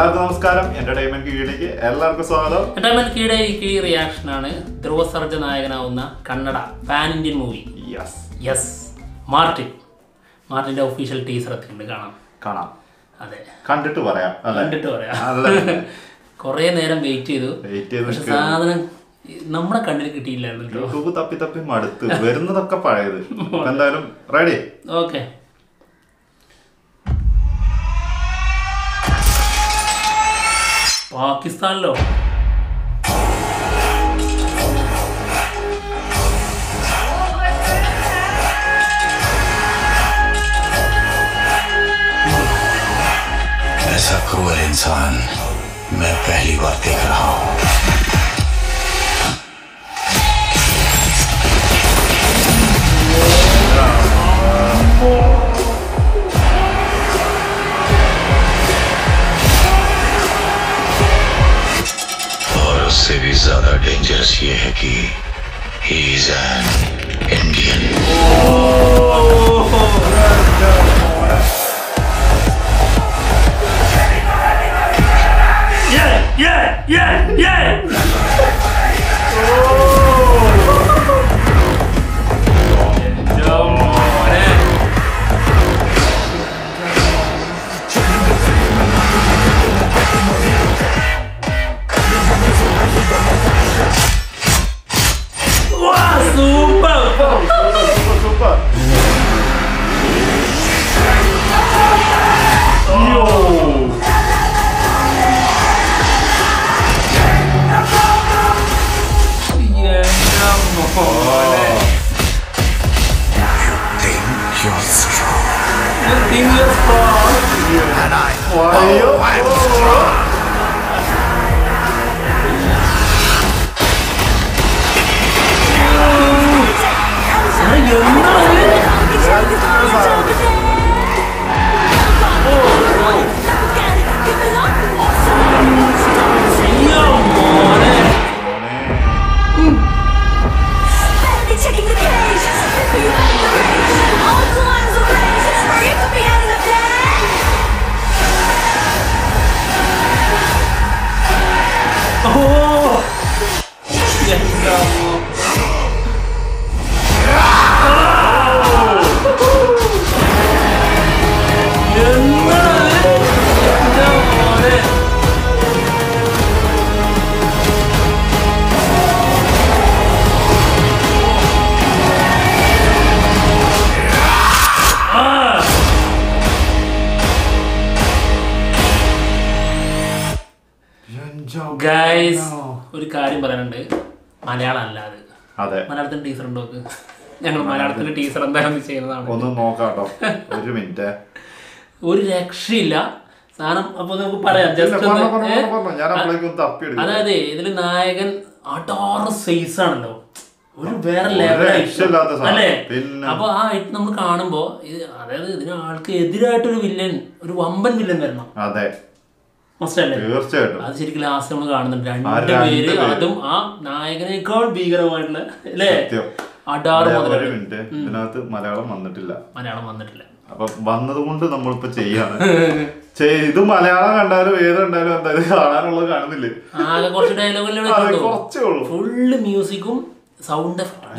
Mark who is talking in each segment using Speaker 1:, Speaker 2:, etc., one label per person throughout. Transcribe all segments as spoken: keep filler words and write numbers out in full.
Speaker 1: എല്ലാവർക്കും നമസ്കാരം. എന്റർടൈൻമെന്റ് കീഴിലേക്ക് എല്ലാവർക്കും സ്വാഗതം.
Speaker 2: എന്റർടൈൻമെന്റ് കീഴെ ഈ റിയാക്ഷൻ ആണ് ധ്രുവ സർജ നായകനാവുന്ന Kannada pan Indian movie
Speaker 1: yes
Speaker 2: yes Martin. മാർട്ടിന്റെ ഒഫീഷ്യൽ ടീസർ എത്തിയിട്ടുണ്ട്. കാണാം
Speaker 1: കാണാം
Speaker 2: അതെ,
Speaker 1: കണ്ടിട്ട് പറയാം
Speaker 2: കണ്ടിട്ട് പറയാം. കൊറേ നേരം വെയിറ്റ് ചെയ്തു, പക്ഷെ സാധനം നമ്മുടെ കണ്ണിൽ കിട്ടിയില്ലായിരുന്നു.
Speaker 1: തപ്പി തപ്പി മടുത്ത് വരുന്നതൊക്കെ പഴയത്. എന്തായാലും റെഡി.
Speaker 2: ഓക്കെ. പാകിസ്ഥാനിലോ?
Speaker 3: ऐसा क्रूर इंसान मैं पहली बार देख रहा हूँ. और उससे भी ज्यादा डेंजरस ये है कि he is an Indian.
Speaker 2: Yeah, yeah, yeah. Guys, ഒരു കാര്യം പറയാനുണ്ട്. മലയാളം അല്ലാതെ മലയാളത്തിന്റെ ടീച്ചർ ഉണ്ടോ? ഞങ്ങൾ മലയാളത്തിന്റെ ടീച്ചർ എന്തായാലും ചെയ്യുന്നതാണ്.
Speaker 1: ഒന്ന് നോക്കാട്ടോ, ഒരു മിനിറ്റ്.
Speaker 2: ഒരു രക്ഷയില്ല സാധനം. അപ്പൊ നമുക്ക് പറയാം. അതായത് ഇതില് നായകൻ അടാറ് സൈസ് ആണല്ലോ, ഒരു വേറെ ലെവലായിട്ട് അല്ലേ? അപ്പൊ ആ ഐറ്റം നമ്മൾ കാണുമ്പോ അതായത് ഇതിന് ആൾക്ക് എതിരായിട്ടൊരു വില്ലൻ, ഒരു വമ്പൻ വില്ലൻ വരണം.
Speaker 1: അതെ,
Speaker 2: തീർച്ചയായിട്ടും. അത് ശരിക്കും ലാസ്റ്റ് നമ്മൾ കാണുന്നുണ്ട് രണ്ടുപേര്, അതും ആ നായകനേക്കാൾ ഭീകരമായിട്ടുള്ള അല്ലേ? അടാറ്
Speaker 1: ഇതിനകത്ത് മലയാളം വന്നിട്ടില്ല.
Speaker 2: മലയാളം വന്നിട്ടില്ല.
Speaker 1: അപ്പൊ വന്നത് കൊണ്ട് നമ്മളിപ്പോ ചെയ്യാണ്. ഇത് മലയാളം കണ്ടാലും ഏത് കണ്ടാലും എന്തായാലും കാണാനുള്ളത് കാണുന്നില്ലേ?
Speaker 2: ആകെ കുറച്ച് ഡയലോഗുകളിൽ
Speaker 1: കുറച്ചേ ഉള്ളൂ.
Speaker 2: ഫുള്ള് മ്യൂസിക്കും സൗണ്ട്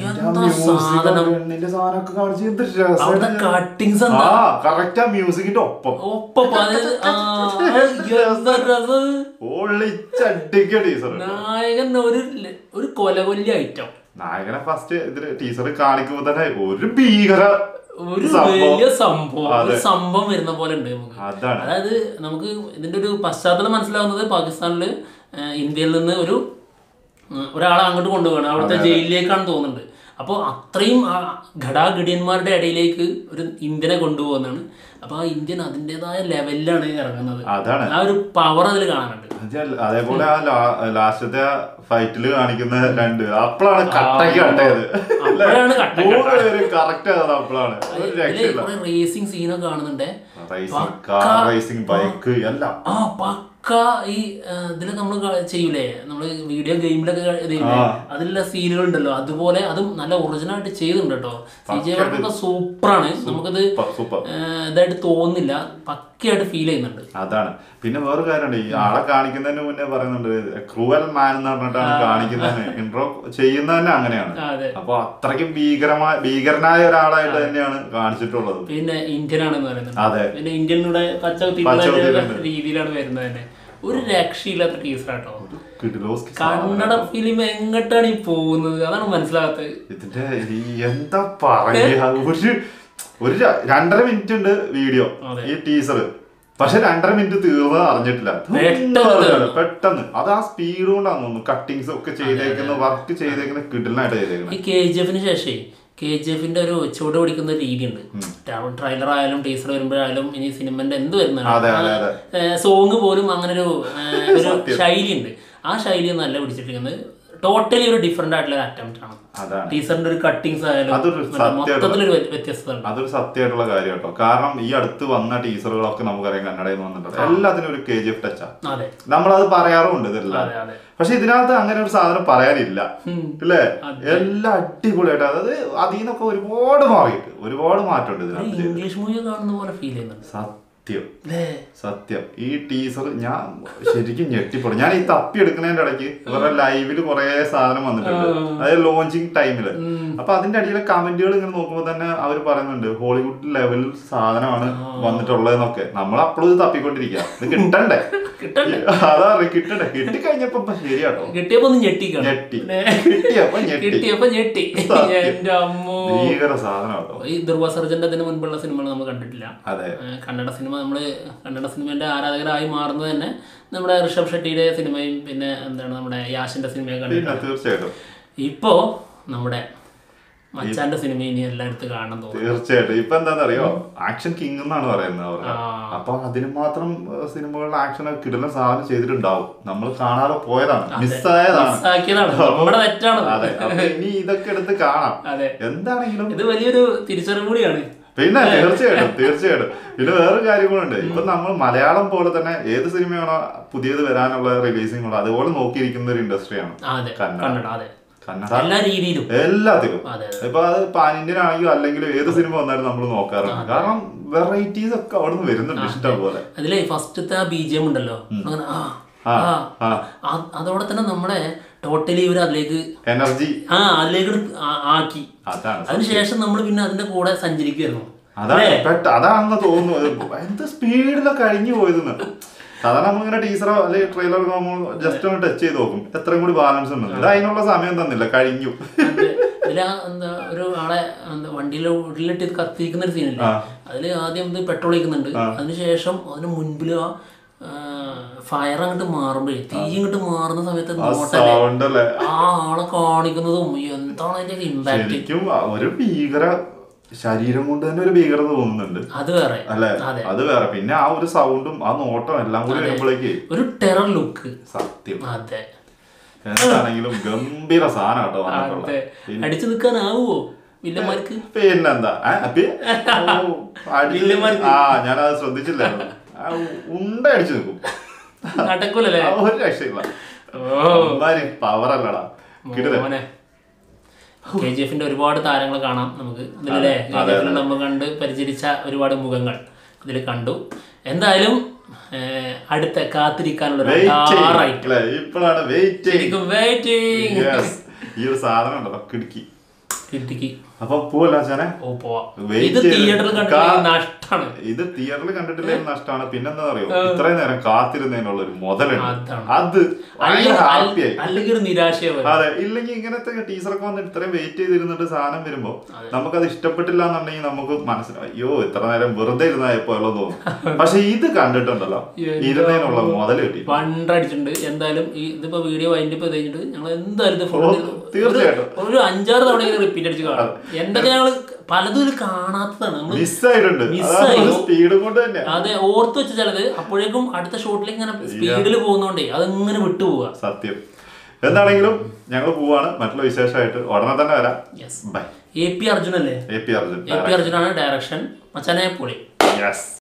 Speaker 1: മ്യൂസിക്കിന്റെ ഒപ്പം
Speaker 2: നായകൻ ഒരു ഒരു കൊലകൊല്ലി ഐറ്റം.
Speaker 1: നായകനെ ഫസ്റ്റ് ഇതില് ടീച്ചർ കാണിക്കുമ്പോ തന്നെ ഒരു ഭീകര
Speaker 2: ഒരു വലിയ സംഭവം ഒരു സംഭവം വരുന്ന പോലെ ഉണ്ട് നമുക്ക്. അതായത് നമുക്ക് ഇതിന്റെ ഒരു പശ്ചാത്തലം മനസ്സിലാവുന്നത് പാകിസ്ഥാനില് ഇന്ത്യയിൽ നിന്ന് ഒരു ഒരാളെ അങ്ങോട്ട് കൊണ്ടുപോകണം, അവിടുത്തെ ജയിലിലേക്കാണ് തോന്നുന്നുണ്ട്. അപ്പോൾ അത്രയും ആ ഘടാഘടിയന്മാരുടെ ഇടയിലേക്ക് ഒരു ഇന്ത്യനെ കൊണ്ടുപോകുന്നതാണ്. അപ്പൊ ആ ഇന്ത്യൻ അതിൻ്റെതായ ലെവലിലാണ് ഇറങ്ങുന്നത്. ആ ഒരു പവർ അതിൽ കാണാനുണ്ട്.
Speaker 1: അതേപോലെ ആ ലാസ്റ്റത്തെ ഫൈറ്റില് കാണിക്കുന്ന രണ്ട് അപ്പോഴാണ് കട്ടക്ക് കട്ടയത്.
Speaker 2: റേസിംഗ് സീനൊക്കെ കാണുന്നുണ്ട്.
Speaker 1: ബൈക്ക് എല്ലാം
Speaker 2: ആ പക്ക ഈ ഇതില് നമ്മൾ ചെയ്യൂലേ നമ്മള് വീഡിയോ ഗെയിമിലൊക്കെ ചെയ്യൂലേ അതിലുള്ള സീനുകൾ ഉണ്ടല്ലോ അതുപോലെ അതും നല്ല ഒറിജിനൽ ആയിട്ട് ചെയ്തിട്ടുണ്ട് കേട്ടോ. സി ജി വർക്കൊക്കെ സൂപ്പറാണ്. നമുക്കത് ഇതായിട്ട് തോന്നുന്നില്ല, പക്കയായിട്ട് ഫീൽ ചെയ്യുന്നുണ്ട്.
Speaker 1: അതാണ്. പിന്നെ വേറെ കാര്യമുണ്ട്, ഈ ആളെ കാണിക്കുന്നതിന് മുന്നേ പറയുന്നുണ്ട് ക്രൂവൽ മാൻ എന്ന് പറഞ്ഞിട്ടാണ് കാണിക്കുന്നതിന് ഇൻട്രോ ചെയ്യുന്നത് തന്നെ അങ്ങനെയാണ്. അപ്പൊ അത്രയ്ക്കും ഭീകരമായ ഭീകരനായ ഒരാളായിട്ട് തന്നെയാണ് കാണിച്ചിട്ടുള്ളത്.
Speaker 2: പിന്നെ ഇന്ത്യൻ ആണെന്ന് പറയുന്നത്.
Speaker 1: അതെ,
Speaker 2: പിന്നെ ഇന്ത്യനിലൂടെ പച്ച രീതിയിലാണ് വരുന്നത് തന്നെ. ഒരു രക്ഷയില്ലാത്ത ടീച്ചറാട്ടോ. കന്നഡ ഫിലിം എങ്ങോട്ടാണ് ഈ പോകുന്നത് അതാണ് മനസ്സിലാകാത്തത്.
Speaker 1: ഇതിന്റെ എന്താ പറയാ, ഒരു ഒരു രണ്ടര മിനിറ്റ് ഉണ്ട് വീഡിയോ ഈ ടീസർ, പക്ഷെ രണ്ടര മിനിറ്റ് തീർന്നത് അറിഞ്ഞിട്ടില്ല. പെട്ടെന്ന് അത് ആ സ്പീഡ് കൊണ്ടാന്ന് തോന്നുന്നു. കട്ടിങ്സ് ഒക്കെ ചെയ്തേക്കുന്ന വർക്ക് ചെയ്തേക്കുന്ന കിഡിലായിട്ട് ചെയ്തേക്കുന്നത്.
Speaker 2: ഈ കെ ജി എഫിന് ശേഷം കെ ജി എഫിന്റെ ഒരു ചുവട് പിടിക്കുന്ന രീതിയുണ്ട്. ട്രെയിലർ ആയാലും ടീസർ വരുമ്പോഴായാലും ഇനി സിനിമന്റെ എന്ത് വരുന്നതാണ് സോങ് പോലും അങ്ങനെ ഒരു ശൈലിയുണ്ട്. ആ ശൈലി നല്ല പിടിച്ചിരിക്കുന്നത് ടോട്ടലി ഒരു ഡിഫറെന്റ് ആയിട്ടുള്ള അറ്റംപ്റ്റ് ആണ്. ടീച്ചറിന്റെ ഒരു കട്ടിങ്സ് ആയാലും മൊത്തത്തിലൊരു വ്യത്യസ്തത.
Speaker 1: അതൊരു സത്യമായിട്ടുള്ള കാര്യം കേട്ടോ. കാരണം ഈ അടുത്ത് വന്ന ടീച്ചറുകളൊക്കെ നമുക്കറിയാം കന്നഡയിൽ നിന്ന് വന്നിട്ടുണ്ട്. എല്ലാത്തിനും ഒരു കെ ജി എഫ് ടച്ചാ. നമ്മളത് പറയാറുമുണ്ട് ഇതെല്ലാം. പക്ഷെ ഇതിനകത്ത് അങ്ങനെ ഒരു സാധനം പറയാനില്ല അല്ലേ? എല്ലാം അടിപൊളിയായിട്ട്, അതായത് അതിൽ നിന്നൊക്കെ ഒരുപാട് മാറിയിട്ട് ഒരുപാട് മാറ്റമുണ്ട് ഇതിനകത്ത്.
Speaker 2: ഇംഗ്ലീഷ് മൂവി കാണുന്ന പോലെ ഫീൽ ചെയ്യുന്നുണ്ട്.
Speaker 1: സത്യം സത്യം. ഈ ടീസർ ഞാൻ ശരിക്കും ഞെട്ടിപ്പെടും. ഞാൻ ഈ തപ്പി എടുക്കുന്നതിന്റെ ഇടയ്ക്ക് ഇവരുടെ ലൈവില് കുറെ സാധനം വന്നിട്ടുണ്ട്, അതായത് ലോഞ്ചിങ് ടൈമില്. അപ്പൊ അതിന്റെ അടിയിലെ കമന്റുകൾ ഇങ്ങനെ നോക്കുമ്പോ തന്നെ അവർ പറയുന്നുണ്ട് ഹോളിവുഡ് ലെവൽ സാധനമാണ് വന്നിട്ടുള്ളതെന്നൊക്കെ. നമ്മൾ അപ്പോഴും ഇത് തപ്പിക്കൊണ്ടിരിക്കുക, ഇത് കിട്ടണ്ടേ അതാ കിട്ടണ്ടേ. കിട്ടിക്കഴിഞ്ഞപ്പോ ശരിയാട്ടോ,
Speaker 2: കിട്ടിയപ്പോ ഞെട്ടി
Speaker 1: ഞെട്ടി കിട്ടിയപ്പോ
Speaker 2: കിട്ടിയപ്പോ ഞെട്ടി.
Speaker 1: ഭീകര സാധനം കേട്ടോ.
Speaker 2: ഈ ധ്രുവ സർജന്റെ അതിന് മുൻപുള്ള സിനിമകൾ നമ്മൾ കണ്ടിട്ടില്ല.
Speaker 1: അതെ,
Speaker 2: കന്നഡ സിനിമ നമ്മള് കന്നഡ സിനിമന്റെ ആരാധകരായി മാറുന്നത് തന്നെ നമ്മുടെ ഋഷഭ് ഷെട്ടിയുടെ സിനിമയും പിന്നെ എന്താണ് നമ്മുടെ യാഷിന്റെ സിനിമയൊക്കെ കണ്ടിട്ടുണ്ട്.
Speaker 1: തീർച്ചയായിട്ടും
Speaker 2: ഇപ്പോ നമ്മുടെ മച്ചാന്റെ സിനിമ ഇനി എല്ലായിടത്തും കാണാൻ തോന്നുന്നു.
Speaker 1: തീർച്ചയായിട്ടും. ഇപ്പൊ എന്താണെന്നറിയോ, ആക്ഷൻ കിങ് എന്നാണ് പറയുന്നത് അവർ. അപ്പൊ അതിന് മാത്രം സിനിമകളിലെ ആക്ഷൻ കിടന്ന സാധനം ചെയ്തിട്ടുണ്ടാവും. നമ്മൾ കാണാതെ പോയതാണ്, മിസ്സായതാണ്,
Speaker 2: നമ്മുടെ തെറ്റാണ്.
Speaker 1: അതെ, ഇനി ഇതൊക്കെ എടുത്ത് കാണാം. എന്താണെങ്കിലും
Speaker 2: ഇത് വലിയൊരു തിരിച്ചറിവ് കൂടിയാണ്.
Speaker 1: പിന്നെ തീർച്ചയായിട്ടും തീർച്ചയായിട്ടും. പിന്നെ വേറെ കാര്യങ്ങളുണ്ട്. ഇപ്പൊ നമ്മൾ മലയാളം പോലെ തന്നെ ഏത് സിനിമയാണോ പുതിയത് വരാനുള്ള റിലീസിംഗ് ഉള്ളത് അതുപോലെ നോക്കിയിരിക്കുന്ന ഒരു ഇൻഡസ്ട്രിയാണ് കന്നഡ.
Speaker 2: എല്ലാ രീതിയിലും
Speaker 1: എല്ലാത്തിലും. ഇപ്പൊ അത് പാൻ ഇന്ത്യൻ ആണെങ്കിലും അല്ലെങ്കിലും ഏത് സിനിമ വന്നാലും നമ്മൾ നോക്കാറുണ്ട്. കാരണം വെറൈറ്റീസ് ഒക്കെ അവിടെ നിന്ന് വരുന്നുണ്ട് ഇഷ്ടം പോലെ.
Speaker 2: അതിലെ ഫസ്റ്റത്തെ ബി ജി എം ഉണ്ടല്ലോ, അതോടെ തന്നെ നമ്മുടെ ടോട്ടലി ഇവർ അതിലേക്ക്
Speaker 1: എനർജി
Speaker 2: ആ അതിലേക്ക് ആക്കി. അതിനുശേഷം നമ്മൾ പിന്നെ അതിന്റെ കൂടെ സഞ്ചരിക്കുമായിരുന്നു.
Speaker 1: അതാണ് അതാണെന്ന് തോന്നുന്നു. എന്ത് സ്പീഡിലൊക്കെ കഴിഞ്ഞു പോയതെന്ന്. സാധാരണ നമ്മളിങ്ങനെ ടീച്ചറോ അല്ലെങ്കിൽ ട്രെയിലർ ജസ്റ്റ് ഒന്ന് ടച്ച് ചെയ്ത് നോക്കും എത്രയും കൂടി ബാലൻസ് ഉണ്ട്. ഇത് അതിനുള്ള സമയം തന്നില്ല, കഴിഞ്ഞു.
Speaker 2: ഇതിലാ എന്താ ഒരു ആളെ എന്താ വണ്ടിയിലെ ഉള്ളിലിട്ട് കത്തിരിക്കുന്ന ഒരു സീനില്ലേ, അതില് ആദ്യം ഇത് പെട്രോൾ ഒഴിക്കുന്നുണ്ട്. അതിനുശേഷം അതിന് മുൻപിൽ ആ ഫയർ അങ്ങോട്ട് മാറുമ്പോഴേ തീ ഇങ്ങോട്ട് മാറുന്ന സമയത്ത് ആ ആളെ കാണിക്കുന്നതും എന്താണ് അതിന്റെ ഇമ്പാക്ട്.
Speaker 1: ഒരു ഭീകര ശരീരം കൊണ്ട് തന്നെ ഒരു ഭീകരത തോന്നുന്നുണ്ട്.
Speaker 2: അത് വേറെ
Speaker 1: അല്ലെ, അത് വേറെ. പിന്നെ ആ ഒരു സൗണ്ടും ആ നോട്ടം എല്ലാം കൂടി വരുമ്പോഴേക്ക്
Speaker 2: ഒരു ടെറർ ലുക്ക്.
Speaker 1: സത്യം.
Speaker 2: അതെ,
Speaker 1: എന്താണെങ്കിലും ഗംഭീര സാധനം കേട്ടോ.
Speaker 2: അടിച്ചു നിൽക്കാനാവോ വില്ലന്മാർക്ക്?
Speaker 1: പിന്നെന്താ ആ ഞാനത് ശ്രദ്ധിച്ചില്ലായിരുന്നു. ഉണ്ട അടിച്ചു നിൽക്കും,
Speaker 2: നടക്കൂലല്ലേ,
Speaker 1: ഒരു രക്ഷയില്ല. പവർ അല്ലടാ.
Speaker 2: കെ ജി എഫിന്റെ ഒരുപാട് താരങ്ങൾ കാണാം നമുക്ക് ഇതിലല്ലേ. കെ ജി എഫിൽ നമ്മൾ കണ്ട് പരിചരിച്ച ഒരുപാട് മുഖങ്ങൾ ഇതിൽ കണ്ടു. എന്തായാലും അടുത്ത കാത്തിരിക്കാനുള്ള
Speaker 1: ഈ ഒരു സാധനം ഉണ്ടല്ലോ കിടുക്കി
Speaker 2: കിടുക്കി.
Speaker 1: അപ്പൊ പോവല്ലോ അച്ഛനെ.
Speaker 2: ഇത് തിയേറ്ററിൽ നഷ്ടമാണ്.
Speaker 1: ഇത് തിയേറ്ററിൽ കണ്ടിട്ടില്ലേ നഷ്ടമാണ്. പിന്നെന്താ അറിയോ, ഇത്രയും നേരം കാത്തിരുന്നതിനുള്ള ഒരു മുതലുണ്ട്. അത്
Speaker 2: അല്ലെങ്കിൽ ഒരു നിരാശയാവും.
Speaker 1: അതെ, ഇല്ലെങ്കിൽ ഇങ്ങനത്തെ ടീച്ചറൊക്കെ വന്നിട്ട് ഇത്രയും വെയിറ്റ് ചെയ്തിരുന്നിട്ട് സാധനം വരുമ്പോ നമുക്കത് ഇഷ്ടപ്പെട്ടില്ല എന്നുണ്ടെങ്കിൽ നമുക്ക് മനസ്സിലാവും അയ്യോ ഇത്ര നേരം വെറുതെ ഇരുന്നായപ്പോഴോ തോന്നും. പക്ഷെ ഇത് കണ്ടിട്ടുണ്ടല്ലോ ഇരുന്നതിനുള്ള മുതൽ കിട്ടി,
Speaker 2: പണ്ടടിച്ചിട്ടുണ്ട്. എന്തായാലും ഈ ഇതിപ്പോ വീഡിയോ വൈൻഡ് അപ്പ് കഴിഞ്ഞിട്ട് ഞങ്ങൾ എന്തായാലും
Speaker 1: തീർച്ചയായിട്ടും
Speaker 2: ഒരു അഞ്ചാറ് തവണ റിപ്പീറ്റ് അടിച്ച് കാണാം. എന്തൊക്കെ ഞങ്ങള് പലതും കാണാത്തതാണ്, അതെ ഓർത്ത് വെച്ച ചിലത് അപ്പോഴേക്കും അടുത്ത ഷോട്ടിലേക്ക് ഇങ്ങനെ സ്പീഡിൽ പോകുന്നോണ്ടേ അതിങ്ങനെ വിട്ടുപോവുക.
Speaker 1: സത്യം. എന്താണെങ്കിലും ഞങ്ങൾ പോവാണ്, മറ്റുള്ള വിശേഷമായിട്ട് ഉടനെ തന്നെ വരാം.
Speaker 2: എ പി അർജുൻ അല്ലേ?
Speaker 1: A P Arjun
Speaker 2: A P അർജുനാണ് ഡയറക്ഷൻ. മച്ചാനെ പൊളി.